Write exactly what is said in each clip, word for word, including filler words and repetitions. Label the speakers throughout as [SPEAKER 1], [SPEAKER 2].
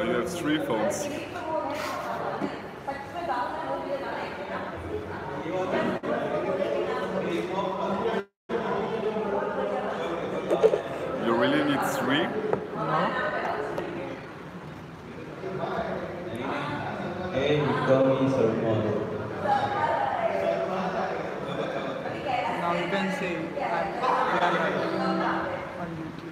[SPEAKER 1] You have three phones. You really need three?
[SPEAKER 2] No.
[SPEAKER 3] Hey, Tommy, sir, model.
[SPEAKER 2] Now you can say I'm we are live on YouTube.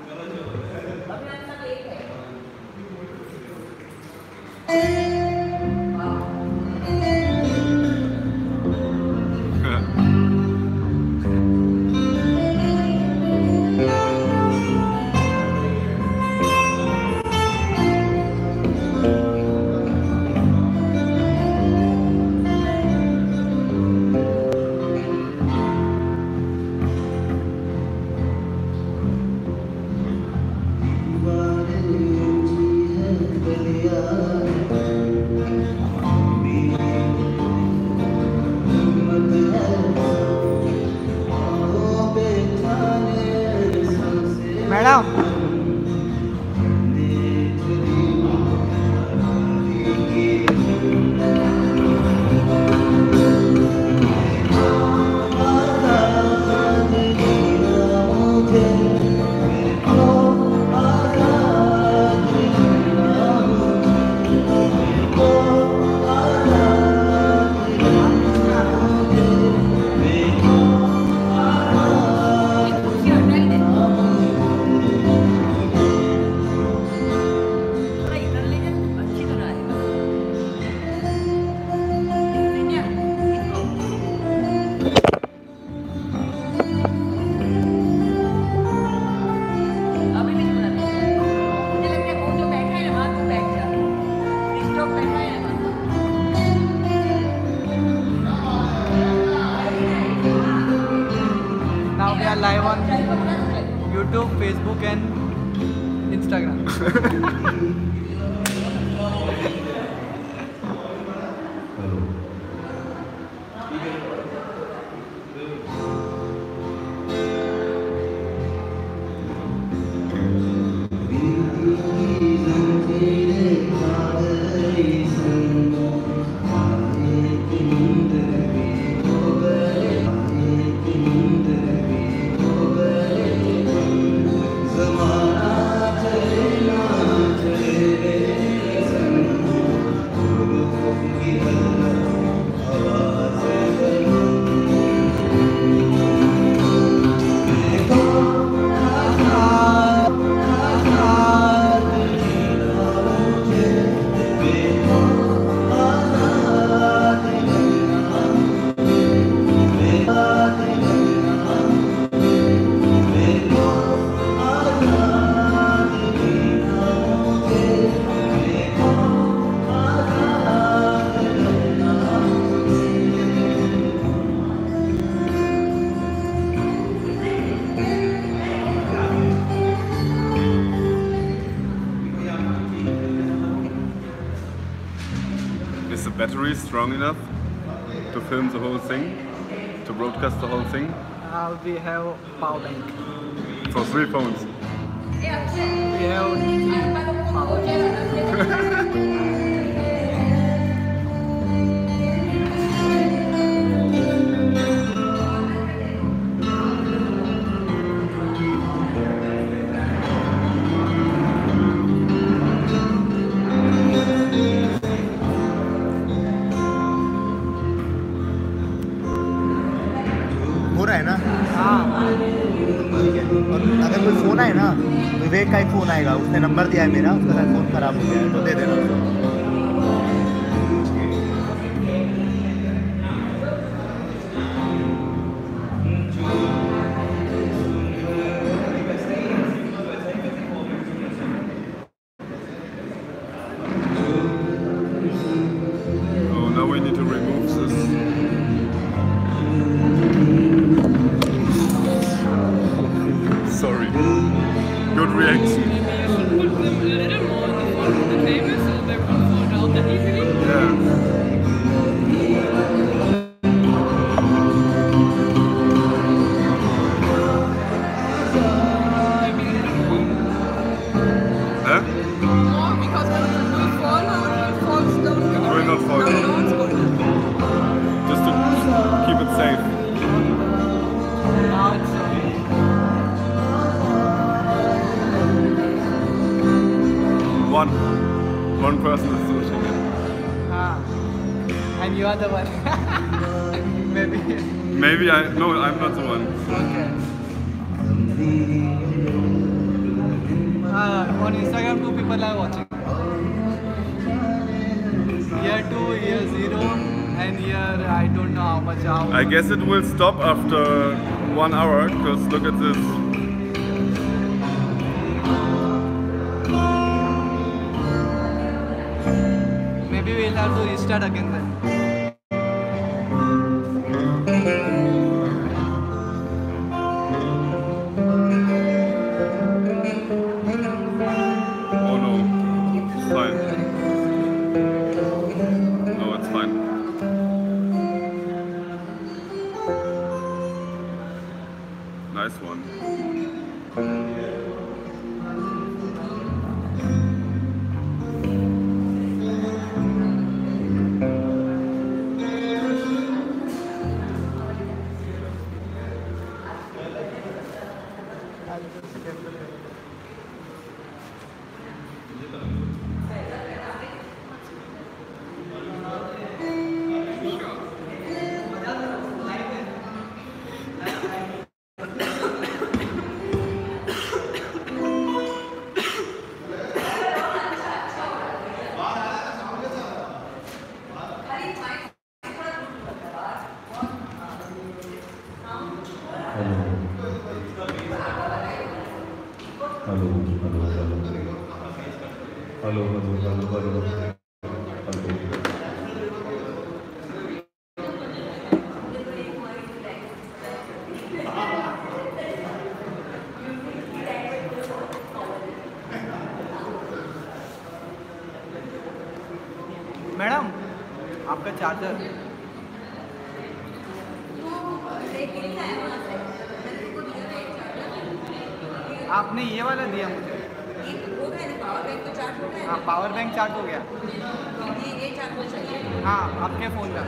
[SPEAKER 2] Madam. Now we are live on YouTube, Facebook and Instagram.
[SPEAKER 1] Is the battery strong enough to film the whole thing? To broadcast the whole thing?
[SPEAKER 2] Uh, we have power bank.
[SPEAKER 1] For three phones.
[SPEAKER 2] We have three power banks.
[SPEAKER 4] हो रहा है ना?
[SPEAKER 2] हाँ।
[SPEAKER 4] ठीक है। और अगर कोई फ़ोन आए ना, विवेक का एक फ़ोन आएगा, उसने नंबर दिया है मेरा, उसका फ़ोन ख़राब हो गया है, तो दे देना उसको।
[SPEAKER 1] Oh, now we need to remove this. Sorry. Good reaction.
[SPEAKER 5] Maybe you should put them a little more in the front of the table so they won't fall down that easily.
[SPEAKER 1] Yeah.
[SPEAKER 5] Maybe a little more.
[SPEAKER 1] Huh?
[SPEAKER 5] More, because when it's
[SPEAKER 1] one. One person is watching it.
[SPEAKER 2] Ah. And you are the one. Maybe.
[SPEAKER 1] Maybe I... No, I'm not the one.
[SPEAKER 2] Okay. Uh, on Instagram, two people are watching. Year two, year zero, and year I don't know how much. How
[SPEAKER 1] I guess it will stop after one hour, because look at this.
[SPEAKER 2] Maybe we'll have to restart again then.
[SPEAKER 1] Oh no, it's fine. No, it's fine. Nice one.
[SPEAKER 3] Hello hello hello hello hello hello hello
[SPEAKER 2] madam, आपका charger. आपने ये वाला दिया मुझे। हाँ, power bank charge हो गया। हाँ, आपके फ़ोन का।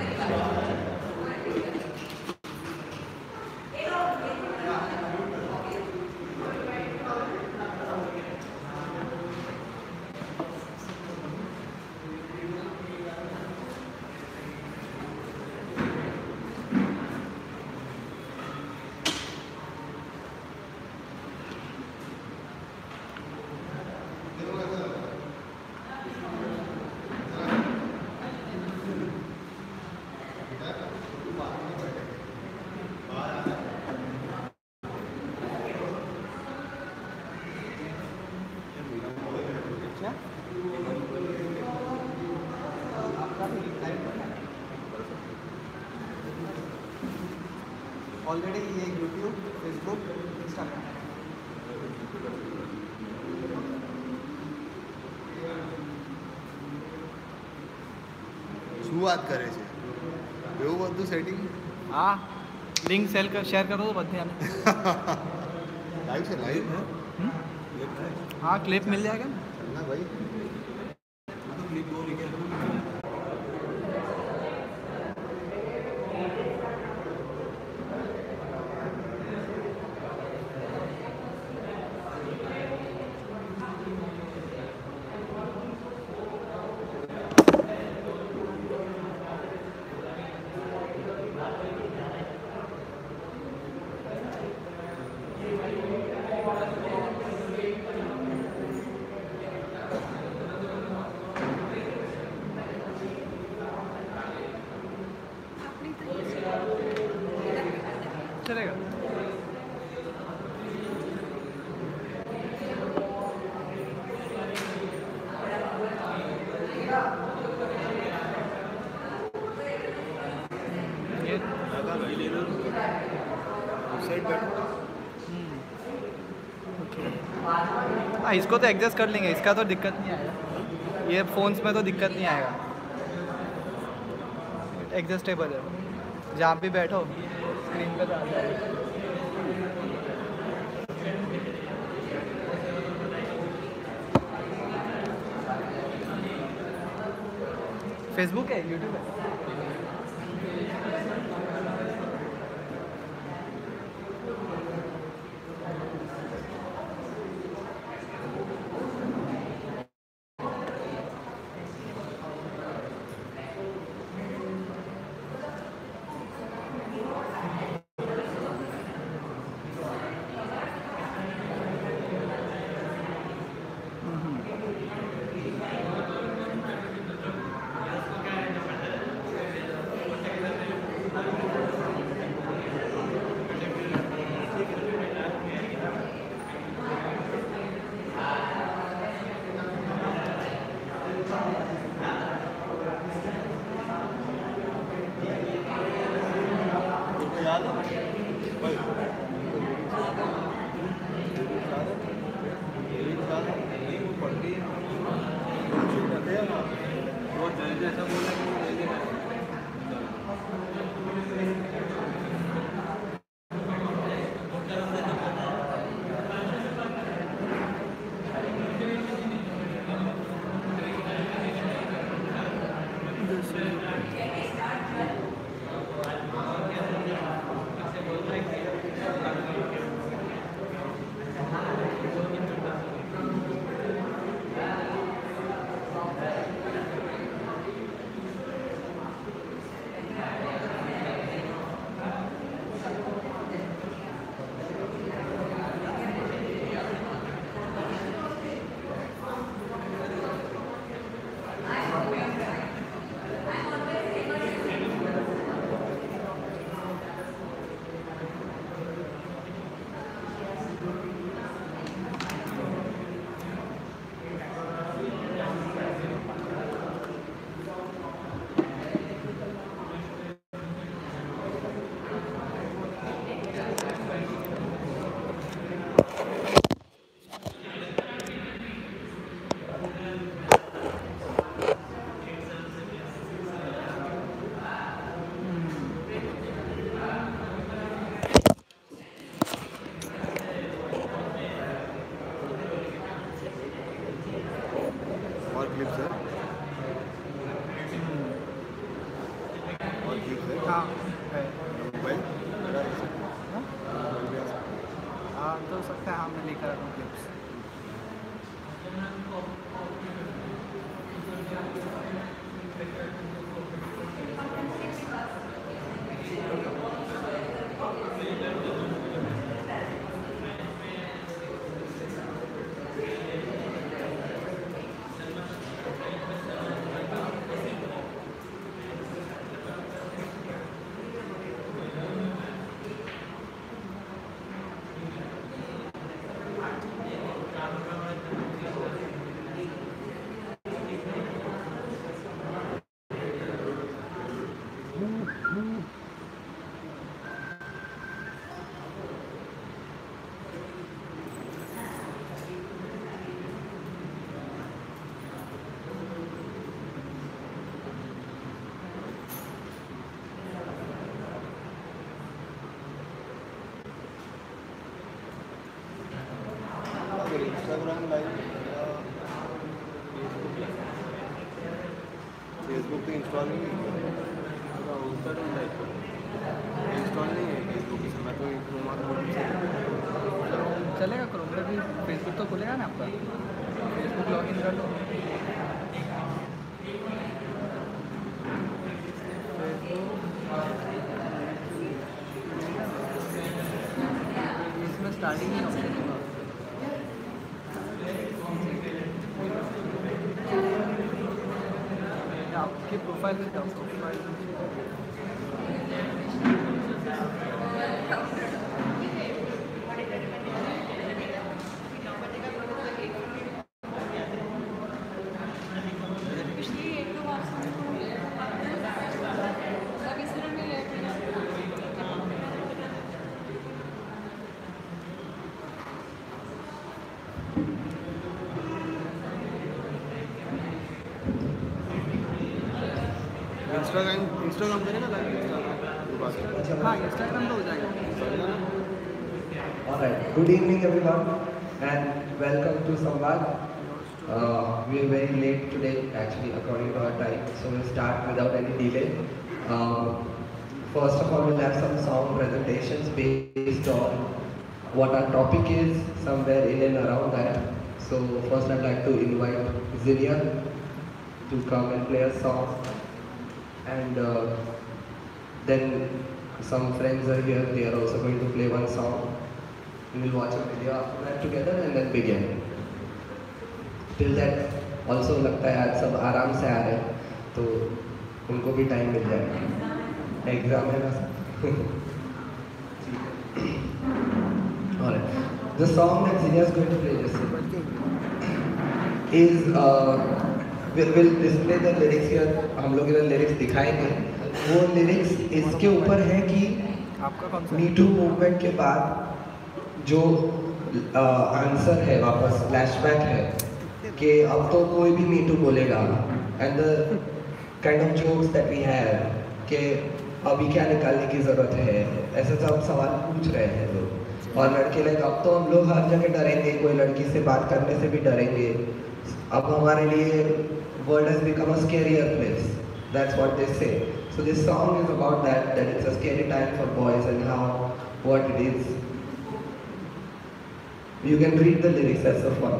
[SPEAKER 2] ऑलरेडी ये यूट्यूब, फेसबुक, इंस्टाग्राम।
[SPEAKER 4] શું વાત કરે છે એવું બધું સેટિંગ
[SPEAKER 2] हाँ, लिंक सेल कर शेयर करो तो बधे आने।
[SPEAKER 4] લાઈવ છે લાઈવ
[SPEAKER 2] हाँ, क्लिप मिल जाएगा ना।
[SPEAKER 4] ના ભાઈ
[SPEAKER 2] चलेगा। ये हाँ, इसको तो एडजस्ट कर लेंगे, इसका तो दिक्कत नहीं आएगा। ये फोन्स में तो दिक्कत नहीं आएगा, एडजस्टेबल है। जहाँ भी बैठो स्क्रीन पे आ जाएगा। फेसबुक है, यूट्यूब है। जैसा बोला कि ले लेना है।
[SPEAKER 4] और क्लिप्स है और क्लिप्स है
[SPEAKER 2] हाँ है।
[SPEAKER 4] मोबाइल
[SPEAKER 2] हाँ तो सकता है, हाँ मैं लेकर आता हूँ क्लिप्स।
[SPEAKER 4] इंस्टाग्राम लाइव फेसबुक पे इंस्टॉल नहीं है, इंस्टॉल नहीं है फेसबुक से। मैं तो क्रोमा कोड से
[SPEAKER 2] चलेगा क्रोम पे भी, फेसबुक तो खुलेगा ना आपका, फेसबुक लॉग इन कर लो। इसमें स्टार्टिंग ही ऑप्शन होगा। आपके प्रोफाइल में जाओ, प्रोफाइल
[SPEAKER 5] पिछली एक दो बार से अब इस तरह में लेट
[SPEAKER 4] इंस्टाग्राम इंस्टाग्राम करेगा लाइव इंस्टाग्राम।
[SPEAKER 2] हाँ इंस्टाग्राम तो हो जाएगा।
[SPEAKER 6] Alright, good evening everyone and welcome to Samvad. Uh, we are very late today actually according to our time, so we'll start without any delay. Um, first of all, we'll have some song presentations based on what our topic is, somewhere in and around that. So first I'd like to invite Zinia to come and play a song, and uh, then some friends are here, they are also going to play one song. We will watch a video after that together and then begin. Till that, also लगता है आज सब आराम से आ रहे हैं, तो उनको भी टाइम मिल जाएगा, एग्जाम है ना। Alright, the song that Zinia is going to play this is uh, we'll, we'll display the lyrics here. हम लोग इधर lyrics दिखाएंगे। वो lyrics इसके ऊपर है कि
[SPEAKER 2] आपका कौन सा
[SPEAKER 6] मी टू मूवमेंट के बाद जो आंसर है, वापस फ्लैशबैक है कि अब तो कोई भी मी टू बोलेगा, and the kind of jokes that we have कि अभी क्या निकालने की ज़रूरत है, ऐसे सब सवाल पूछ रहे हैं लोग। और लड़के लाइक अब तो हम लोग हर जगह डरेंगे, कोई लड़की से बात करने से भी डरेंगे। अब हमारे लिए world has become a scarier place. That's what they say. So this song is about that, that it's a scary time for boys and how, what it is. You can read the lyrics, that's so fun.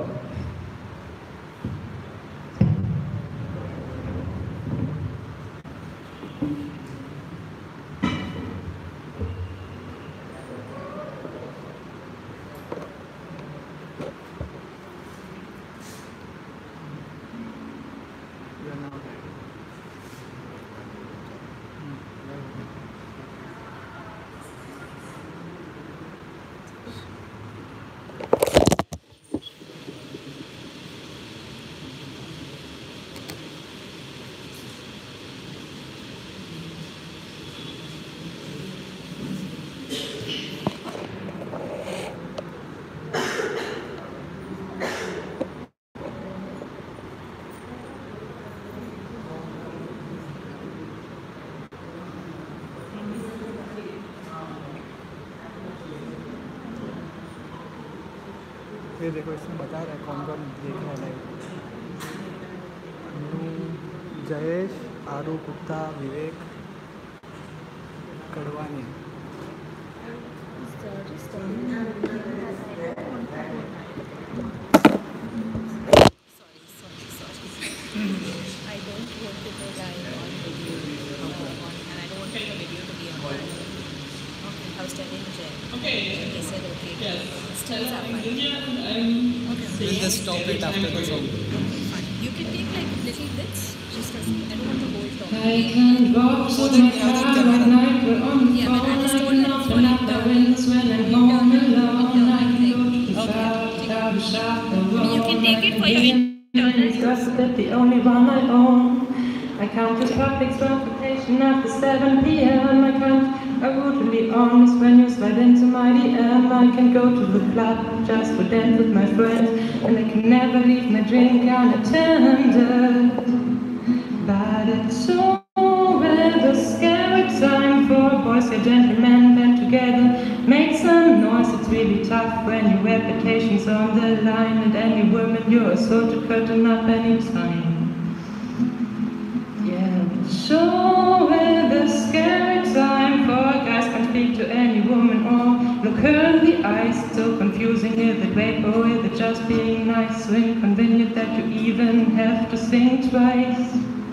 [SPEAKER 2] ये देखो इसमें बता रहा है कौन कौन देख रहा है live. Jayesh, Aru, Gupta, Vivek, Kadwani.
[SPEAKER 7] I don't want to go live on video, uh, on, and I don't want the video to be on live. Okay. I was telling Jay. Okay. And he said okay. Yes. Still happening. Okay.
[SPEAKER 2] We'll just stop it after the song.
[SPEAKER 7] Okay, fine. You can take like little bits, just as I don't want the whole talk.
[SPEAKER 5] I can walk
[SPEAKER 2] So
[SPEAKER 5] to
[SPEAKER 2] then
[SPEAKER 5] my
[SPEAKER 2] we have that
[SPEAKER 5] car
[SPEAKER 2] camera.
[SPEAKER 5] at night, we're on the
[SPEAKER 7] Yeah, but I
[SPEAKER 5] phone,
[SPEAKER 7] just
[SPEAKER 5] I
[SPEAKER 7] told
[SPEAKER 5] can
[SPEAKER 7] her
[SPEAKER 5] open
[SPEAKER 7] for
[SPEAKER 5] up the
[SPEAKER 7] internal-
[SPEAKER 5] windows when I'm home
[SPEAKER 7] internal-
[SPEAKER 5] alone. I can go
[SPEAKER 7] internal
[SPEAKER 5] to the
[SPEAKER 7] thing.
[SPEAKER 5] shop, grab a shop,
[SPEAKER 7] I mean, you can take it for your internal use.
[SPEAKER 5] That's the only one I own. I can't do public transportation after seven p m I can't, I would be honest when you slide into my D M. I can go to the club just for dance with my friends, and I can never leave my drink unattended. But it's always a scary time for boys and gentlemen band together. Make some noise, it's really tough when your reputation's on the line, and any woman you're sure to curtain up anytime. So with a scary time for guys can't speak to any woman or look her in the eyes. So confusing, is it rape or is it just being nice? So inconvenient that you even have to think twice.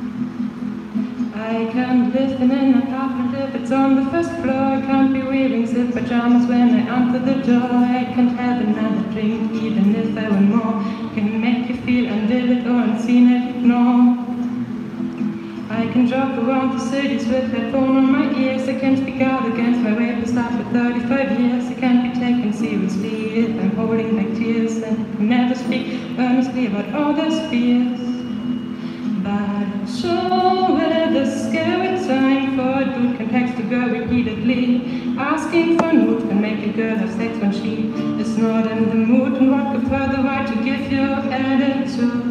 [SPEAKER 5] I can't live in an apartment if it's on the first floor. I can't be wearing zip pajamas when I enter the door. I can't have another drink even if I want more. Can make you feel undid or unseen and ignored. I can jog around the cities with headphone on my ears. I can speak out against my rapist after thirty-five years. I can't be taken seriously if I'm holding back tears, and I can never speak earnestly about all those fears. But it's so with a scary time for a dude can text a girl repeatedly, asking for nude can make a girl have sex when she is not in the mood. And what could further right to give your attitude?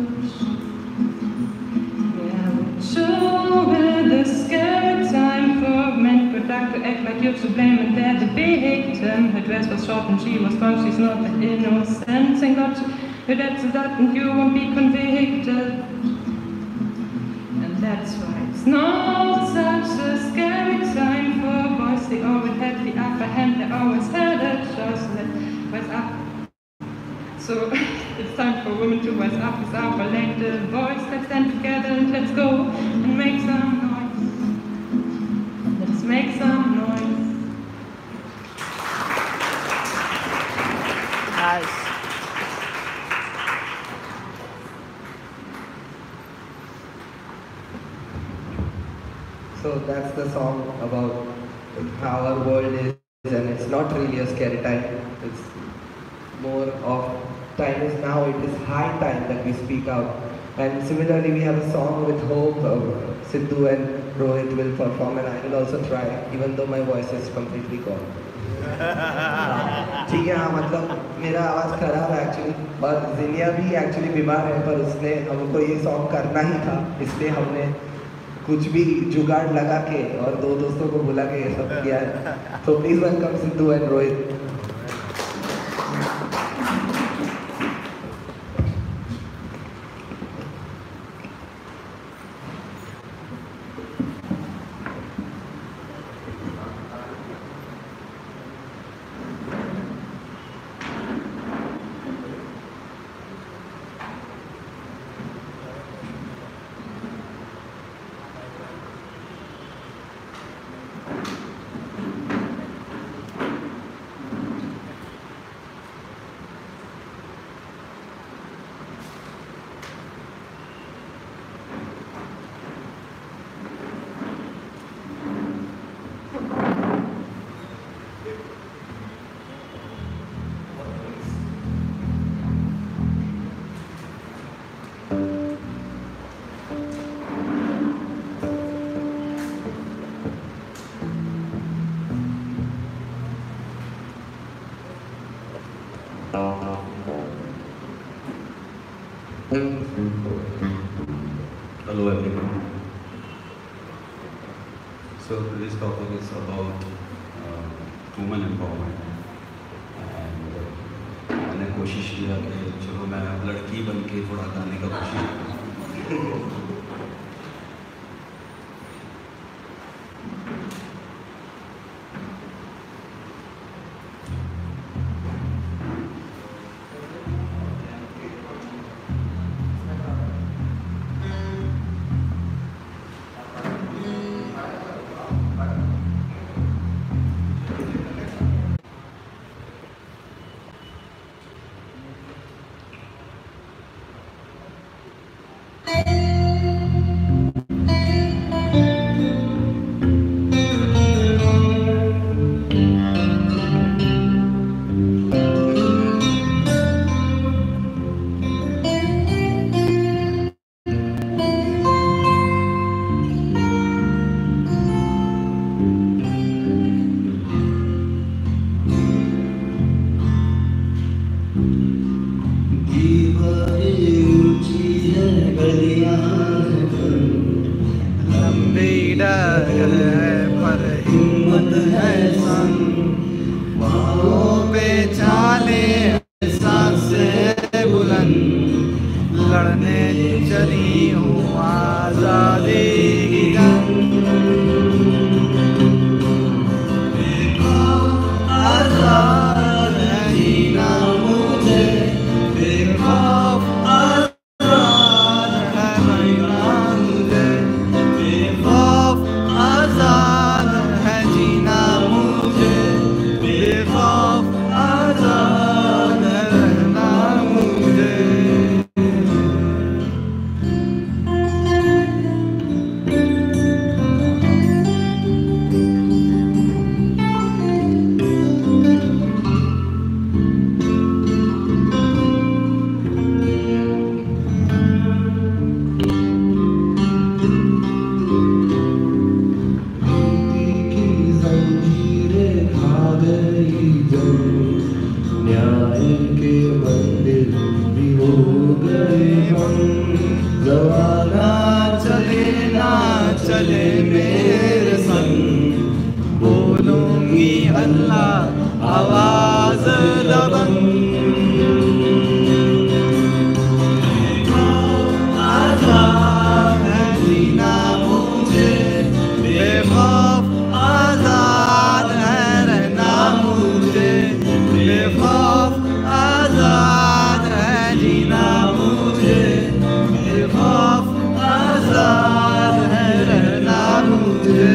[SPEAKER 5] So with a scary time for men to act to act like you're to blame and they're the victim. Her dress was short and she was gone, she's not that innocent. Saying that you that's that and you won't be convicted. And that's why it's not such a scary time for boys. They always had the upper hand, they always had a choice. So let's wise up. So it's time for women to wise up with our collective voice. Let's stand together and let's go and make some noise. Let's make some noise.
[SPEAKER 2] Nice.
[SPEAKER 6] So that's the song about how our world is, and it's not really a scary time. It's more of time is now, it is high time that we speak out. And similarly, we have a song with Hope, uh, Sidhu and Rohit will perform, and I will also try, even though my voice is completely gone. ठीक है, हाँ मतलब मेरा आवाज़ खराब है actually, और जिनिया भी एक्चुअली बीमार है, पर उसने हमको ये सॉन्ग करना ही था, इसलिए हमने कुछ भी जुगाड़ लगा के और दो दोस्तों को बुला के ये सब किया है। तो please welcome Sidhu and Rohit.
[SPEAKER 3] Hello everyone. So today's topic is about uh, women empowerment. And uh, मैंने कोशिश किया कि चलो मैं लड़की बन के थोड़ा गाने का कोशिश करूं।
[SPEAKER 2] लंबी डगर है पर हिम्मत है संग, बाहों पे चाले सांसें बुलंद, लड़ने चली हूँ आजादी की जंग। आजाद है जीना मुझे, बेखौफ आजाद है मरना मुझे, बेखौफ आजाद है जीना मुझे, बेखौफ आजाद है रहना मुझे।
[SPEAKER 6] न्याय के मंदिर भी हो गए हम, जमाना चले ना चले मेरे संग, बोलूंगी अल्लाह आवाज दबंग। आजाद है जीना मुझे, बेखौफ आजाद है रहना मुझे, बेखौफ आजाद है जीना मुझे, बेखौफ आजाद है रहना मुझे।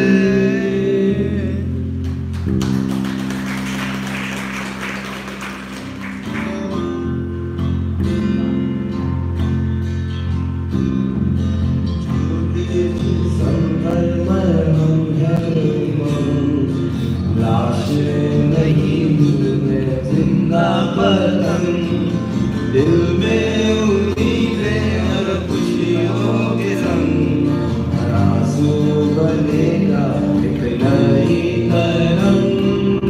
[SPEAKER 6] लाशें नहीं मैं जिंदा पतंग, दिल में उम्मीदें और खुशियों के संग, आंसू बनेगा एक नई तरंग।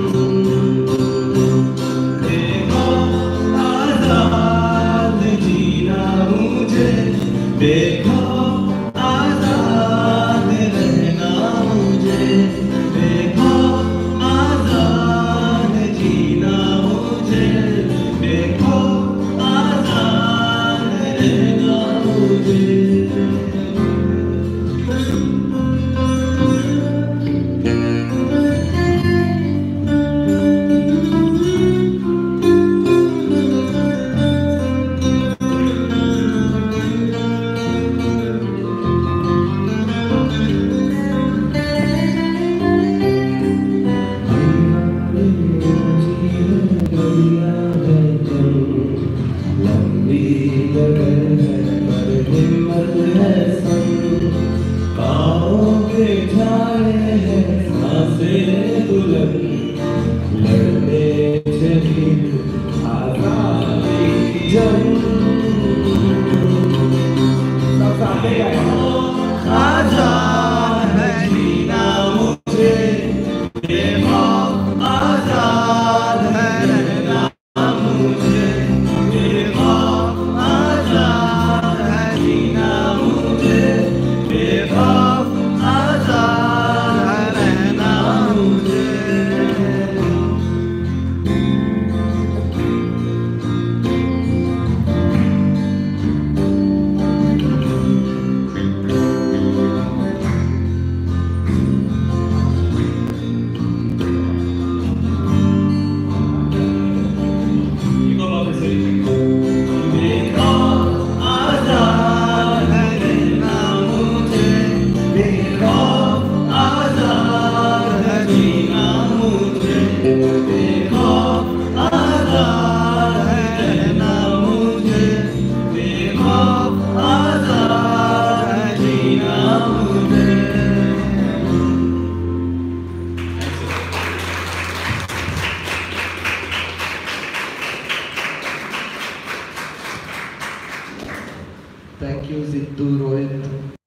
[SPEAKER 6] देखो आजाद जीना मुझे, देखो आजाद
[SPEAKER 8] लगन है पर हिम्मत है संग, पाँव पे झाड़े हैं सांसें बुलंद, लड़ने चली आजादी की जंग। सब साथ में गाएं। आजाद है जीना मुझे, बेखौफ आजाद है रहना मुझे, बेखौफ आजाद है जीना मुझे, बेखौफ आजाद है रहना मुझे।
[SPEAKER 6] Thank you, Zittu, Rohit.